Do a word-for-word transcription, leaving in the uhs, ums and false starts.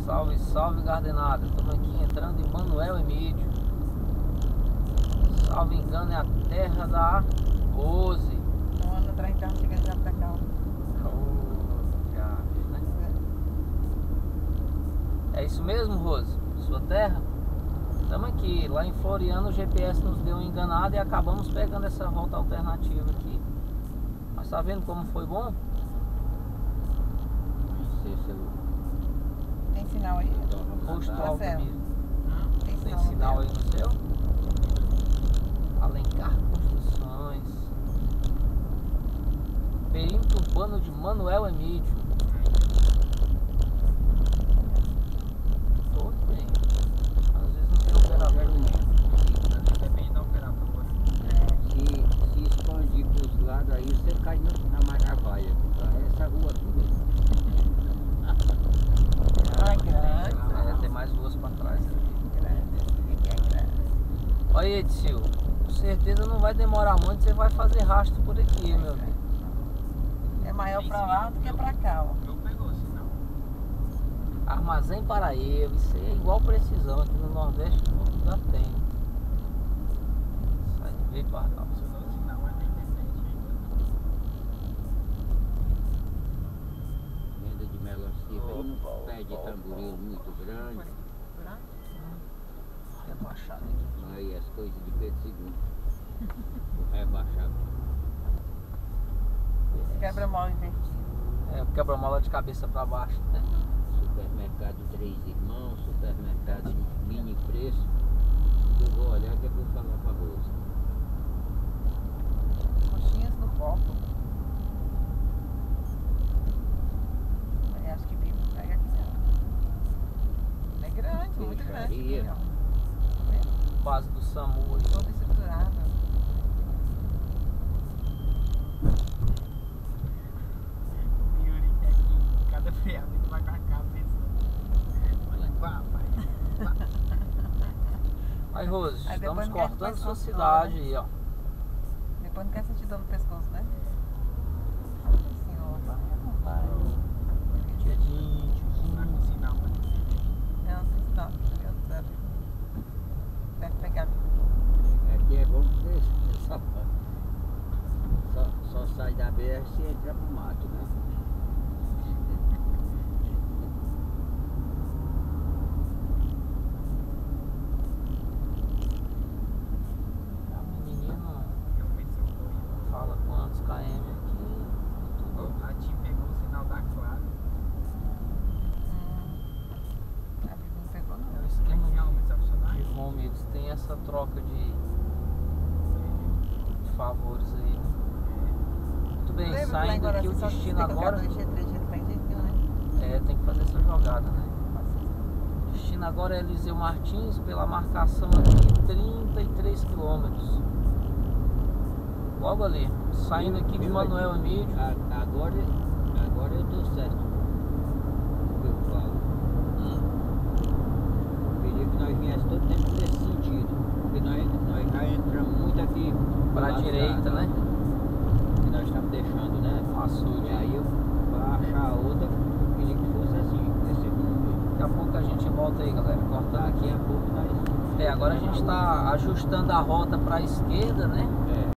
Salve, salve, Gardenada. Estamos aqui entrando em Manuel Emídio. Salvo engano, é a terra da Rose. Um ano atrás então chegando já pra cá. Oh, gato, né? É isso mesmo, Rose? Sua terra? Estamos aqui. Lá em Floriano o G P S nos deu uma enganada e acabamos pegando essa rota alternativa aqui. Mas tá vendo como foi bom? Tem sinal aí? Posto Tá Alto certo. mesmo. Tem Tem sinal, sinal aí no no seu? Alencar Construções. Perímetro urbano de Manuel Emídio. Tô bem. Às vezes não tem operador. Depende da operadora. Se, se expandir para os lados aí, você cai no, na Maravaia. Essa rua aqui mesmo. Ah, grande. É, tem mais duas pra trás. Grande. Esse aqui é grande. Olha, Edsil, com certeza não vai demorar muito, você vai fazer rastro por aqui, meu amigo. É maior pra lá do que pra cá, ó. Eu pegou, senão. Armazém Paraíba, isso aí é igual precisão, aqui no Nordeste todo lugar tem. Sai de ver Pardal. O sinal é bem decente aí. Venda de melancia, bem no pé de tamboril muito grande. Rebaixado aqui. Aí as coisas de Pedro segundo. O rebaixado. Quebra-mola invertido. É, o quebra-mola de cabeça pra baixo, né? Supermercado Três Irmãos, supermercado Mini Preço. Eu vou olhar que eu vou falar pra Rosa. Coxinhas no copo. Aí acho que vivo pega aqui não. É grande, muito grande. Peixaria. Aqui, ó. Tá vendo? Base do SAMU aí. Toda estruturada. Yuri quer que cada freada que vai com a cabeça. Olha, vá, pai. Vá. Aí, Rose, Aí estamos depois não quer cortando mais sua controle, cidade né? aí, ó. Depois não quer sentir dor no pescoço, né? Nossa senhora, não vai. Tchadinho, Tá com sinal pra dizer. Não, tem sinal. Meu Deus. Deve pegar. Aqui é bom porque só, só, só sai da B R se entra pro mato, né? A menina Eu pensei que eu ia. fala quantos km aqui. Tudo. A Tim pegou o sinal da Claro. Hum. A Bíblia não pegou, É o não. esquema Aqui é uma missão de funcionária. home, eles têm essa troca de, de favores aí, né? Muito bem, Lembra que lá em saindo aqui o Guaraci só destino tem que agora. ficar dois G, três G, três jeitinho, né? É, tem que fazer essa jogada, né? O destino agora é Eliseu Martins, pela marcação aqui, trinta e três quilômetros. Logo ali, saindo aqui de Viu, Manuel aqui? Emídio. A- Agora, agora eu tô certo. O que eu falo. Hum. Queria que nós viéssemos todo tempo nesse sentido. Porque nós, nós já entramos muito aqui Pra lado direita, da- né? Que nós estamos deixando, né? Um açude E aí. aí eu, pra achar a outra, eu queria que fosse assim, nesse rumo. Daqui a pouco a gente volta aí, galera, cortando aqui. Daqui a pouco nós. É, agora a gente tá ajustando a rota pra esquerda, né? É.